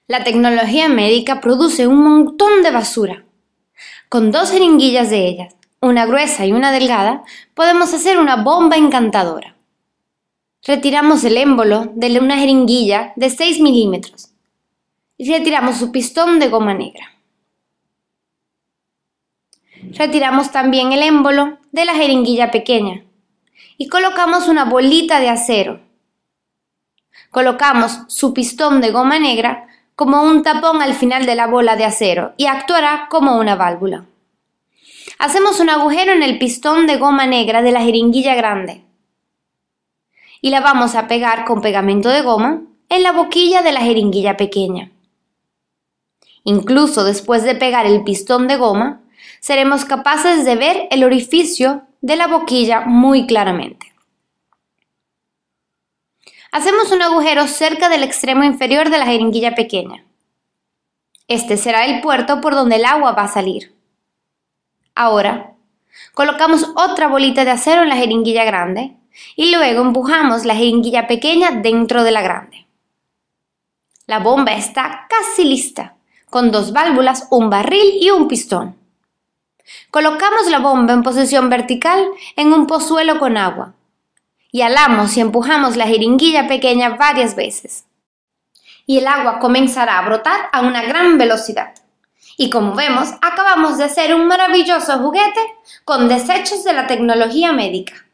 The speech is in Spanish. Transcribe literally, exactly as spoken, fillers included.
La tecnología médica produce un montón de basura. Con dos jeringuillas de ellas, una gruesa y una delgada, podemos hacer una bomba encantadora. Retiramos el émbolo de una jeringuilla de seis milímetros y retiramos su pistón de goma negra. Retiramos también el émbolo de la jeringuilla pequeña y colocamos una bolita de acero. Colocamos su pistón de goma negra como un tapón al final de la bola de acero y actuará como una válvula. Hacemos un agujero en el pistón de goma negra de la jeringuilla grande y la vamos a pegar con pegamento de goma en la boquilla de la jeringuilla pequeña. Incluso después de pegar el pistón de goma, seremos capaces de ver el orificio de la boquilla muy claramente. Hacemos un agujero cerca del extremo inferior de la jeringuilla pequeña. Este será el puerto por donde el agua va a salir. Ahora, colocamos otra bolita de acero en la jeringuilla grande y luego empujamos la jeringuilla pequeña dentro de la grande. La bomba está casi lista, con dos válvulas, un barril y un pistón. Colocamos la bomba en posición vertical en un pozuelo con agua y alamos y empujamos la jeringuilla pequeña varias veces. Y el agua comenzará a brotar a una gran velocidad. Y como vemos, acabamos de hacer un maravilloso juguete con desechos de la tecnología médica.